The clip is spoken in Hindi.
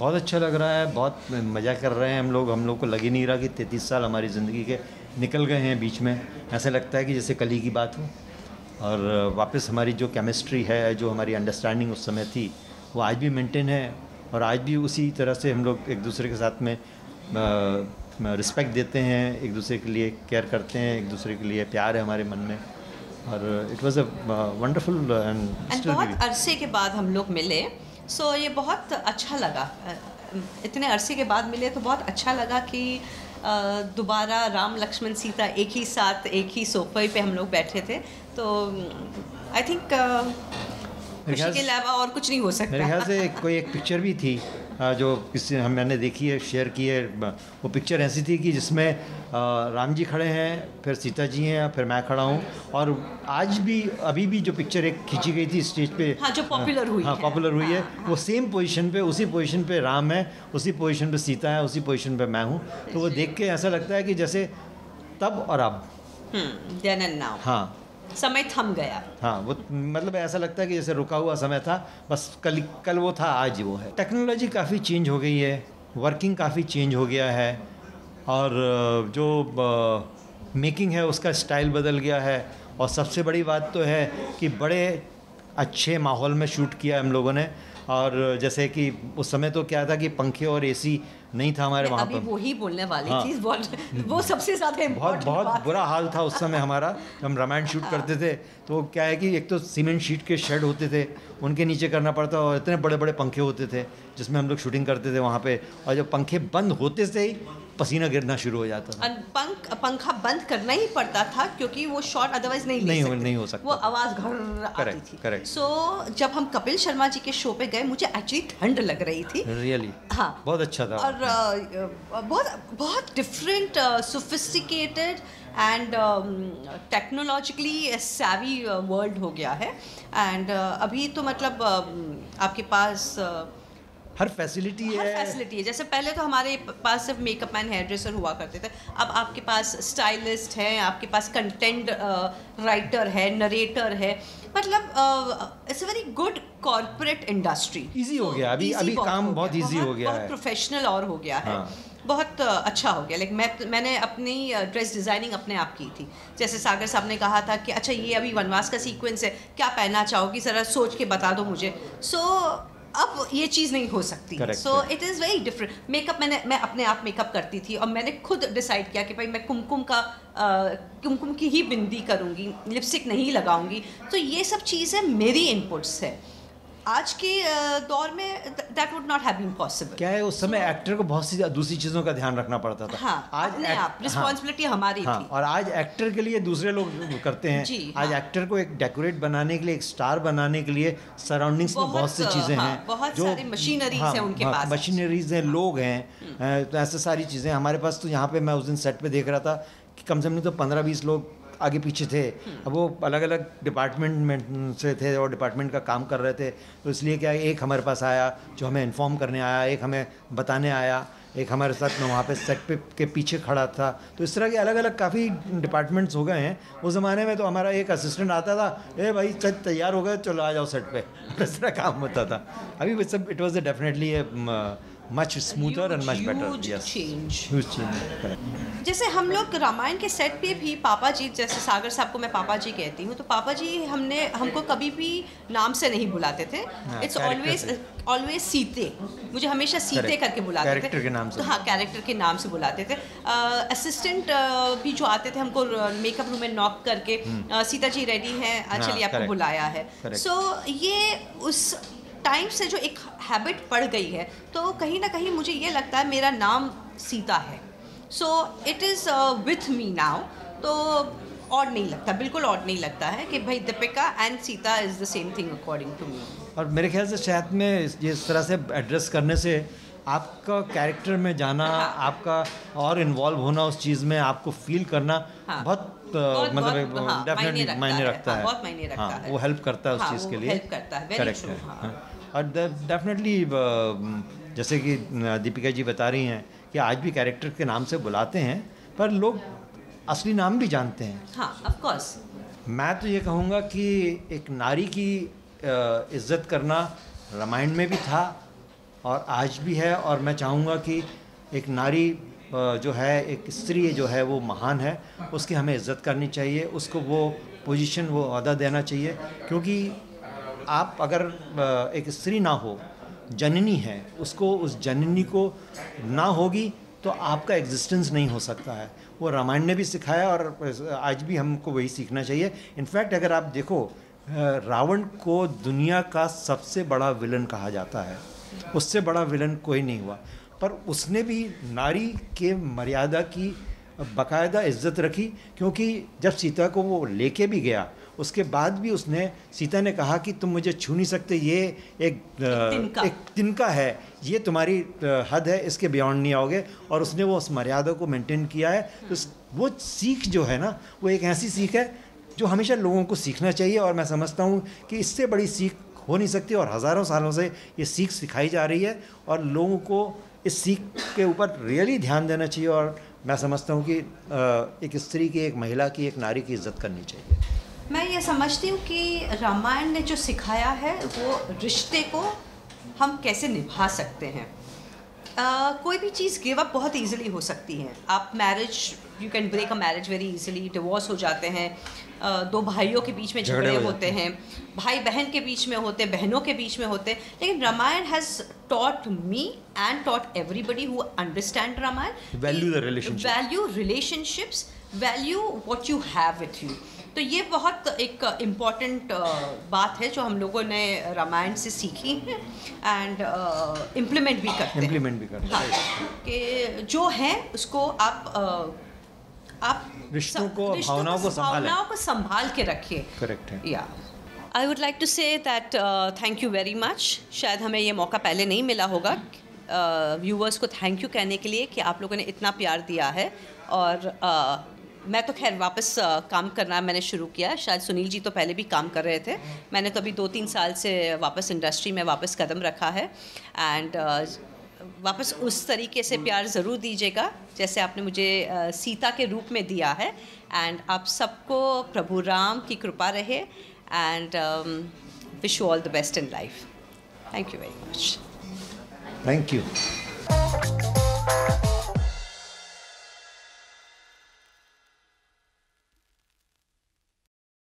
बहुत अच्छा लग रहा है, बहुत मज़ा कर रहे हैं हम लोग को लग ही नहीं रहा कि 33 साल हमारी ज़िंदगी के निकल गए हैं बीच में। ऐसा लगता है कि जैसे कल ही की बात हो, और वापस हमारी जो केमिस्ट्री है, जो हमारी अंडरस्टैंडिंग उस समय थी, वो आज भी मेंटेन है, और आज भी उसी तरह से हम लोग एक दूसरे के साथ में रिस्पेक्ट देते हैं, एक दूसरे के लिए केयर करते हैं, एक दूसरे के लिए प्यार है हमारे मन में, और it was a wonderful and बहुत अरसे के बाद हम लोग मिले, सो ये बहुत अच्छा लगा। इतने अरसे के बाद मिले तो बहुत अच्छा लगा कि दोबारा राम लक्ष्मण सीता एक ही साथ एक ही सोफे पे हम लोग बैठे थे, तो आई थिंक खुशी के अलावा और कुछ नहीं हो सकता। मेरे ख्याल से कोई एक पिक्चर भी थी जो किसी मैंने देखी है, शेयर की है, वो पिक्चर ऐसी थी कि जिसमें राम जी खड़े हैं, फिर सीता जी हैं, फिर मैं खड़ा हूँ, और आज भी अभी भी जो पिक्चर एक खींची गई थी स्टेज पे, हाँ, जो पॉपुलर हुई है, पॉपुलर हुई है, वो सेम पोजीशन पे, उसी पोजीशन पे राम है, उसी पोजीशन पे सीता है, उसी पोजीशन पे मैं हूँ। तो वो देख के ऐसा लगता है कि जैसे तब और अब, then and now, हाँ, समय थम गया। हाँ, वो मतलब ऐसा लगता है कि जैसे रुका हुआ समय था, बस कल वो था, आज वो है। टेक्नोलॉजी काफ़ी चेंज हो गई है, वर्किंग काफ़ी चेंज हो गया है, और जो मेकिंग है उसका स्टाइल बदल गया है, और सबसे बड़ी बात तो है कि बड़े अच्छे माहौल में शूट किया हम लोगों ने। और जैसे कि उस समय तो क्या था कि पंखे और एसी नहीं था हमारे वहाँ पर। अभी वही बोलने वाली थी, वो सबसे ज़्यादा बहुत बुरा हाल था उस समय हमारा। हम रामायण शूट करते थे तो क्या है कि एक तो सीमेंट शीट के शेड होते थे, उनके नीचे करना पड़ता, और इतने बड़े बड़े पंखे होते थे जिसमें हम लोग शूटिंग करते थे वहाँ पे, और जब पंखे बंद होते से ही पसीना गिरना शुरू हो जाता था। पंखा बंद करना ही पड़ता था क्योंकि वो शॉट अदरवाइज नहीं हो सकता, वो आवाज़ घर आती थी। करेक्ट। सो जब हम कपिल शर्मा जी के शो पे गए, मुझे एक्चुअली ठंड लग रही थी, रियली। हाँ, बहुत अच्छा था, और बहुत different, sophisticated and technologically savvy world हो गया है। एंड अभी तो मतलब आपके पास हर फैसिलिटी है। जैसे पहले तो हमारे पास सिर्फ मेकअप मैन, हेयर ड्रेसर हुआ करते थे, अब आपके पास स्टाइलिस्ट है, आपके पास कंटेंट राइटर है, नरेटर है, मतलब it's a very good corporate industry. Easy हो गया, अभी काम बहुत इजी हो गया है, बहुत प्रोफेशनल और हो गया है। बहुत अच्छा हो गया। लाइक मैंने अपनी ड्रेस डिज़ाइनिंग अपने आप की थी। जैसे सागर साहब ने कहा था कि अच्छा ये अभी वनवास का सीक्वेंस है, क्या पहनना चाहोगी, ज़रा सोच के बता दो मुझे। सो अब ये चीज़ नहीं हो सकती। So it is very different. Makeup मैं अपने आप मेकअप करती थी, और मैंने खुद डिसाइड किया कि भाई मैं कुमकुम की ही बिंदी करूँगी, लिपस्टिक नहीं लगाऊंगी। तो ये सब चीज़ें मेरी इनपुट्स है। आज के दौर में that would not have been possible. क्या है, उस समय एक्टर को बहुत सी दूसरी चीज़ों का ध्यान रखना पड़ता था। हाँ, आज रिस्पॉन्सिबिलिटी हमारी थी। और आज एक्टर के लिए दूसरे लोग करते हैं जी। आज एक्टर को एक डेकोरेट बनाने के लिए, एक स्टार बनाने के लिए सराउंडिंग्स में बहुत सी चीज़ें हैं, बहुत सारी मशीनरीज हैं उनके पास, मशीनरीज हैं, लोग हैं, तो ऐसे सारी चीज़ें हमारे पास। तो यहाँ पे मैं उस दिन सेट पे देख रहा था कि कम से कम तो 15-20 लोग आगे पीछे थे। अब वो अलग अलग डिपार्टमेंट में से थे और डिपार्टमेंट का काम कर रहे थे, तो इसलिए क्या, एक हमारे पास आया जो हमें इन्फॉर्म करने आया, एक हमें बताने आया, एक हमारे साथ में वहाँ पे सेट पे के पीछे खड़ा था। तो इस तरह के अलग अलग काफ़ी डिपार्टमेंट्स हो गए हैं। उस ज़माने में तो हमारा एक असिस्टेंट आता था, ए भाई चल तैयार हो गए, चलो आ जाओ सेट पे, इस तरह काम होता था। अभी सब it was definitely much smoother and much better. Yes. Huge change. जैसे हम लोग रामायण के सेट पे भी पापा जी, जैसे सागर साहब को मैं पापा जी कहती हूँ, तो पापा जी हमको कभी भी नाम से नहीं बुलाते थे। इट्स ऑलवेज सीते, मुझे हमेशा सीते करके बुलाते थे, कैरेक्टर के नाम से। तो हाँ, कैरेक्टर के नाम से बुलाते थे। असिस्टेंट भी जो आते थे हमको मेकअप रूम में नॉक करके, सीता जी रेडी हैं, चलिए आपको बुलाया है। सो ये उस टाइम से जो एक हैबिट पड़ गई है, तो कहीं ना कहीं मुझे ये लगता है मेरा नाम सीता है। So it is with me now. तो ऑड नहीं लगता, बिल्कुल ऑड नहीं लगता है कि भाई Deepika and Sita is the same thing according to me. और मेरे ख्याल से शायद में इस तरह से एड्रेस करने से आपका कैरेक्टर में जाना, आपका और इन्वॉल्व होना उस चीज़ में, आपको फील करना बहुत मतलब डेफिनेटली मायने रखता है, बहुत मायने रखता है। वो हेल्प करता है उस चीज़ के लिए, हेल्प करता है। करेक्ट है। और डेफिनेटली जैसे कि दीपिका जी बता रही हैं कि आज भी कैरेक्टर के नाम से बुलाते हैं, पर लोग असली नाम भी जानते हैं। हाँ, ऑफ कोर्स। मैं तो ये कहूँगा कि एक नारी की इज्जत करना रामायण में भी था, और आज भी है। और मैं चाहूँगा कि एक नारी जो है, एक स्त्री जो है वो महान है, उसकी हमें इज़्ज़त करनी चाहिए, उसको वो पोजीशन, वो अहदा देना चाहिए। क्योंकि आप अगर एक स्त्री ना हो, जननी है, उसको, उस जननी को ना होगी तो आपका एग्जिस्टेंस नहीं हो सकता है। वो रामायण ने भी सिखाया और आज भी हमको वही सीखना चाहिए। इनफैक्ट अगर आप देखो, रावण को दुनिया का सबसे बड़ा विलन कहा जाता है, उससे बड़ा विलन कोई नहीं हुआ, पर उसने भी नारी के मर्यादा की बाकायदा इज्जत रखी। क्योंकि जब सीता को वो लेके भी गया, उसके बाद भी उसने, सीता ने कहा कि तुम मुझे छू नहीं सकते, ये एक तिनका है, ये तुम्हारी हद है, इसके बियॉन्ड नहीं आओगे। और उसने वो उस मर्यादा को मेंटेन किया है। तो वो सीख जो है ना, वो एक ऐसी सीख है जो हमेशा लोगों को सीखना चाहिए। और मैं समझता हूँ कि इससे बड़ी सीख हो नहीं सकती, और हज़ारों सालों से ये सीख सिखाई जा रही है और लोगों को इस सीख के ऊपर रियली ध्यान देना चाहिए। और मैं समझता हूँ कि एक स्त्री की, एक महिला की, एक नारी की इज्जत करनी चाहिए। मैं ये समझती हूँ कि रामायण ने जो सिखाया है वो रिश्ते को हम कैसे निभा सकते हैं। कोई भी चीज़ गिव अप बहुत इजीली हो सकती है। आप marriage, you can break a marriage very easily, divorce हो जाते हैं, दो भाइयों के बीच में झगड़े होते हैं, भाई बहन के बीच में होते हैं, बहनों के बीच में होते हैं। लेकिन Ramayana has taught me and taught everybody who understand Ramayana, value relationships, value what you have with you। तो ये बहुत एक इम्पॉर्टेंट बात है जो हम लोगों ने रामायण से सीखी है एंड इम्प्लीमेंट भी करते हैं। हाँ, कि जो है उसको आप रिश्तों को, भावनाओं को संभाल के रखिए। करेक्ट है। या I would like to say that thank you very much. शायद हमें ये मौका पहले नहीं मिला होगा व्यूवर्स को थैंक यू कहने के लिए कि आप लोगों ने इतना प्यार दिया है। और मैं तो खैर वापस काम करना मैंने शुरू किया। शायद सुनील जी तो पहले भी काम कर रहे थे, मैंने तो अभी 2-3 साल से वापस इंडस्ट्री में वापस कदम रखा है। एंड वापस उस तरीके से प्यार ज़रूर दीजिएगा जैसे आपने मुझे सीता के रूप में दिया है। एंड आप सबको प्रभु राम की कृपा रहे and wish you all the best in life. Thank you very much. Thank you.